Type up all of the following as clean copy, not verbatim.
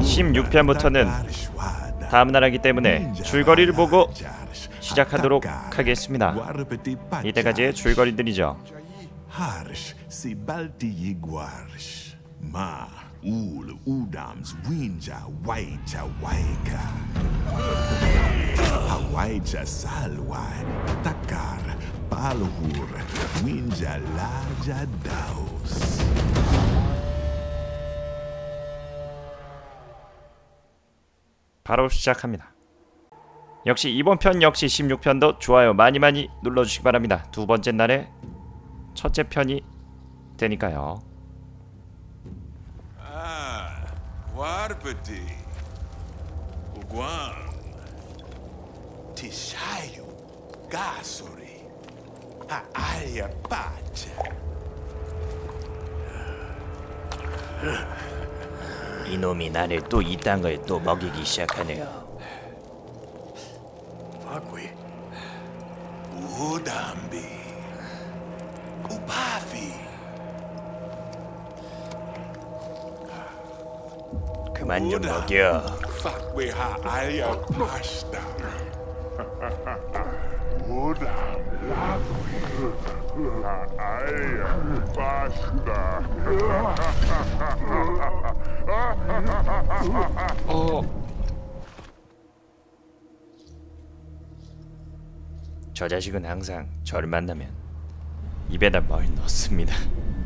16편부터는 다음 나라기 때문에 줄거리를 보고 시작하도록 하겠습니다. 이때까지의 줄거리들이죠. 바로 시작합니다. 역시 이번 편 역시 16편도 좋아요 많이 눌러주시기 바랍니다. 두 번째 날에 첫째 편이 되니까요. Warpati, Uguan, Tishayu, Gasori, Aaya Pacha. 이놈이 나를 또 이딴 걸 또 먹이기 시작하네요. Fagui, Udambi, Upafi. 그만 좀 먹여. Fagui ha Aaya Pasta. 저 자식은 항상 저를 만나면 입에다 뭘 넣습니다.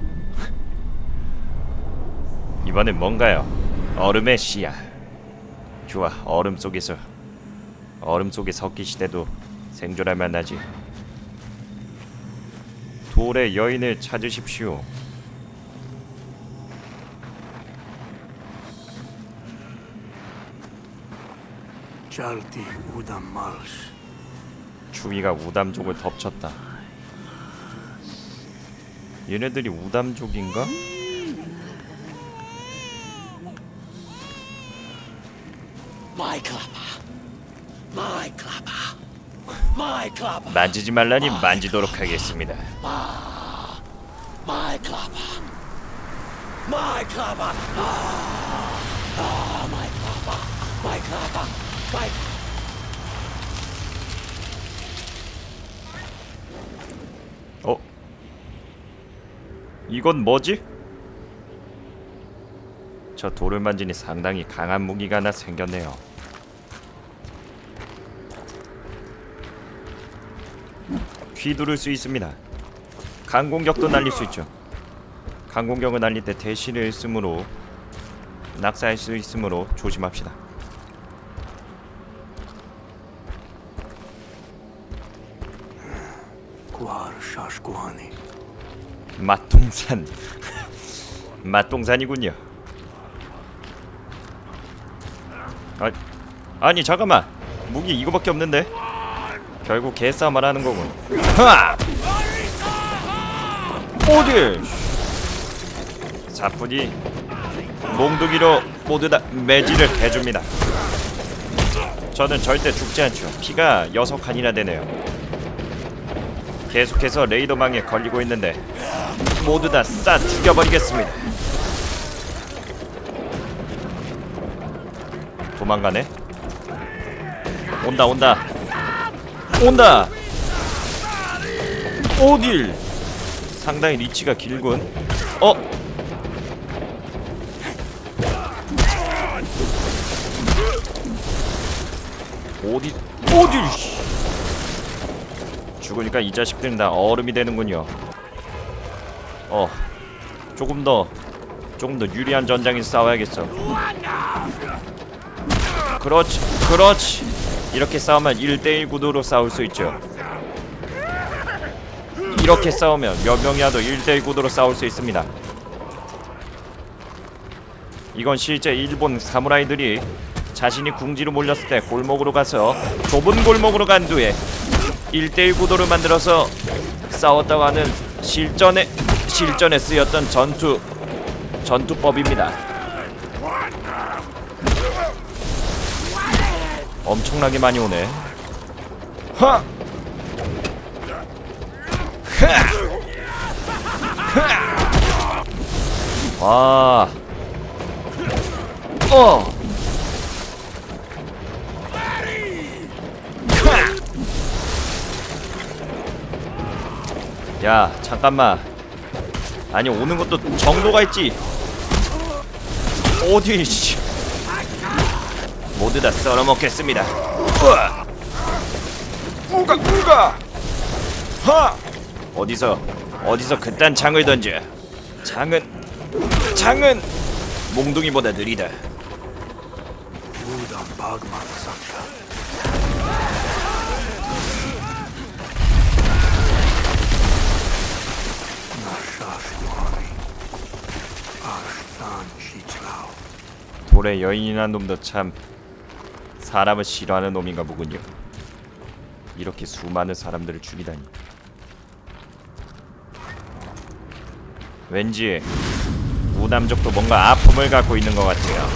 이번엔 뭔가요? 얼음의 씨앗. 좋아, 얼음 속에 섞기 시대도 생존할 만하지. 돌의 여인을 찾으십시오. 주위가 우담족을 덮쳤다. 얘네들이 우담족인가? 만지지 말라니 만지도록 하겠습니다. 이건 뭐지? 저 돌을 만지니 상당히 강한 무기가 하나 생겼네요. 휘두를 수 있습니다. 강공격도 날릴 수 있죠. 강공격을 날릴 때 대시를 쓰므로 낙사할 수 있으므로 조심합시다. 맛동산 맛동산이군요. 아니 잠깐만, 무기 이거밖에 없는데? 결국 개싸움을 하는 거군. 하! 어딜! 사뿐히 몽둥이로 모두 다 매질을 해줍니다. 저는 절대 죽지 않죠. 피가 6칸이나 되네요. 계속해서 레이더망에 걸리고 있는데 모두 다 싹 죽여버리겠습니다. 도망가네? 온다! 어딜! 상당히 리치가 길군. 어딜! 죽으니까 이 자식들은 다 얼음이 되는군요. 조금 더 유리한 전장에서 싸워야겠어. 그렇지. 이렇게 싸우면 1대1 구도로 싸울 수 있죠. 이렇게 싸우면 몇 명이라도 1대1 구도로 싸울 수 있습니다. 이건 실제 일본 사무라이들이 자신이 궁지로 몰렸을 때 골목으로 가서 좁은 골목으로 간 뒤에 1대1 구도를 만들어서 싸웠다고 하는 실전에 쓰였던 전투법입니다. 엄청나게 많이 오네. 하! 와. 야 잠깐만. 아니 오는 것도 정도가 있지. 어디 씨. 모두 다 썰어먹겠습니다. 우가 하. 어디서 그딴 창을 던져. 창은 몽둥이보다 느리다. 돌의 여인이란 놈도 참 사람을 싫어하는 놈인가 보군요. 이렇게 수많은 사람들을 죽이다니. 왠지 무남족도 뭔가 아픔을 갖고 있는 것 같아요.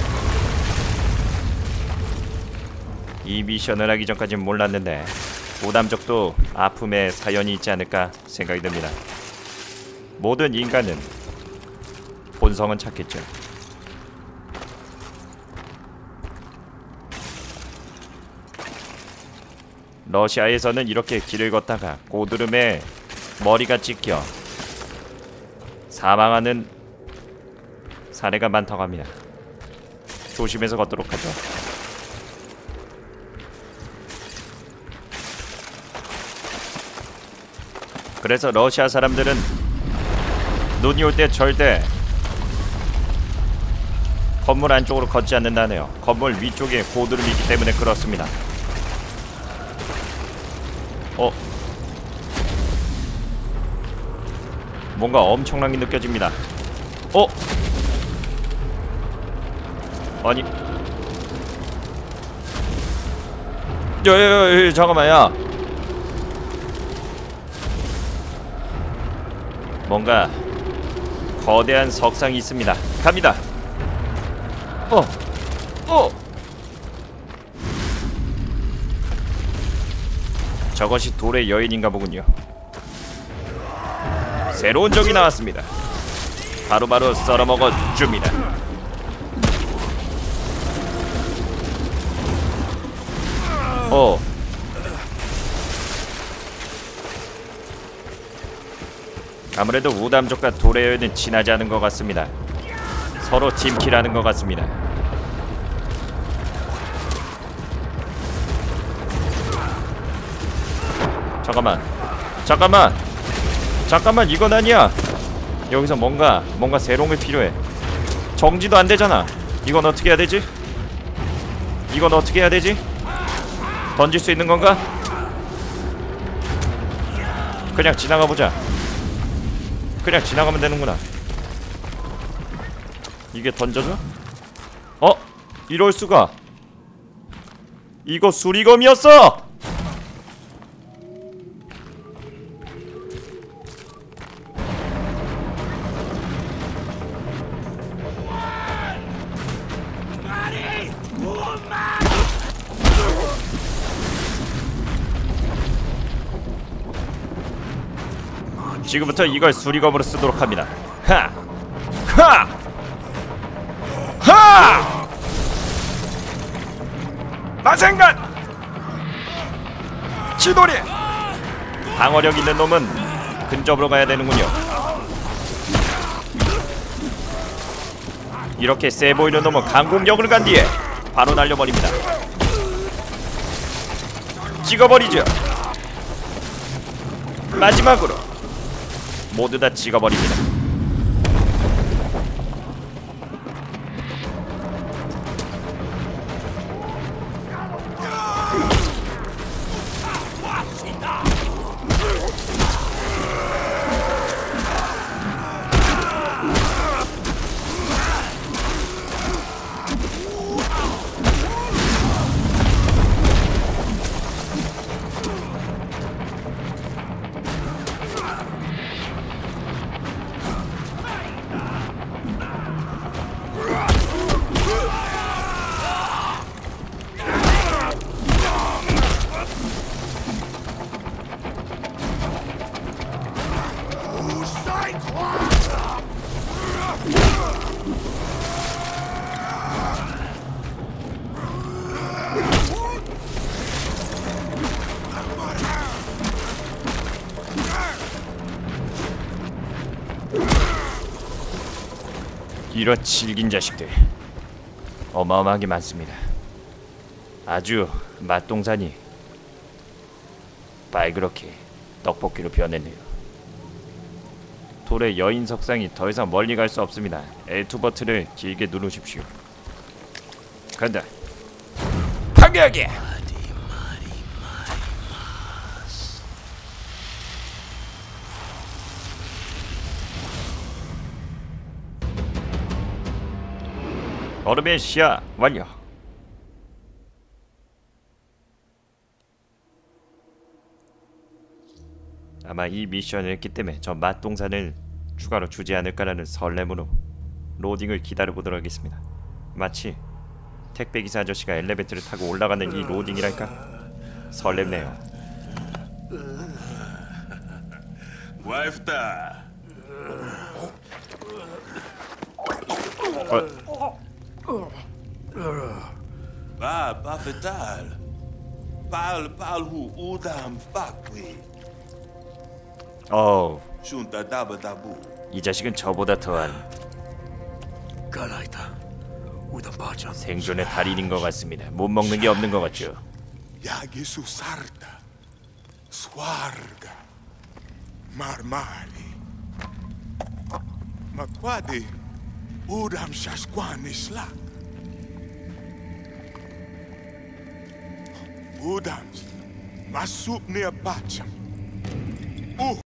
이 미션을 하기 전까진 몰랐는데 무남족도 아픔에 사연이 있지 않을까 생각이 듭니다. 모든 인간은 본성은 찾겠죠. 러시아에서는 이렇게 길을 걷다가 고드름에 머리가 찍혀 사망하는 사례가 많다고 합니다. 조심해서 걷도록 하죠. 그래서 러시아 사람들은 눈이 올 때 절대 건물 안쪽으로 걷지 않는다네요. 건물 위쪽에 고드름이 있기 때문에 그렇습니다. 뭔가 엄청나게 느껴집니다. 아니 야 잠깐만 야 뭔가 거대한 석상이 있습니다. 갑니다. 저것이 돌의 여인인가 보군요. 새로운 적이 나왔습니다. 바로바로 썰어먹어 줍니다. 아무래도 우담족과 돌의 여인은 친하지 않은 것 같습니다. 서로 팀킬하는 것 같습니다. 잠깐만 이건 아니야. 여기서 뭔가 새로운 게 필요해. 정지도 안 되잖아. 이건 어떻게 해야 되지? 던질 수 있는 건가? 그냥 지나가 보자. 그냥 지나가면 되는구나. 이게 던져져? 이럴 수가. 이거 수리검이었어. 지금부터 이걸 수리검으로 쓰도록 합니다. 마생간! 치돌이! 방어력 있는 놈은 근접으로 가야 되는군요. 이렇게 세 보이는 놈은 강공격을 간 뒤에 바로 날려버립니다. 찍어버리죠. 마지막으로 모두 다 찍어버립니다. 이런 질긴 자식들 어마어마하게 많습니다. 아주 맛동산이 빨그렇게 떡볶이로 변했네요. 돌의 여인 석상이 더 이상 멀리 갈 수 없습니다. L2 버튼을 길게 누르십시오. 간다. 파괴하게. 얼음의 시야 완료. 아마 이 미션을 했기 때문에 저 맛동산을 추가로 주지 않을까라는 설렘으로 로딩을 기다려보도록 하겠습니다. 마치 택배기사 아저씨가 엘리베이터를 타고 올라가는 이 로딩이랄까? 설렙네요. 와이프다. 바 바페탈. 발발후 우담 파괴. 슌타 다바다부. 이 자식은 저보다 더한 갈라이다. 우단 바자. 생존의 달인인 것 같습니다. 못 먹는 게 없는 것 같죠. 야기수 사르다. 스와르가. 마르마리. 마과디. 우담 샤스과니슬라. 우담 masuk ni bacam.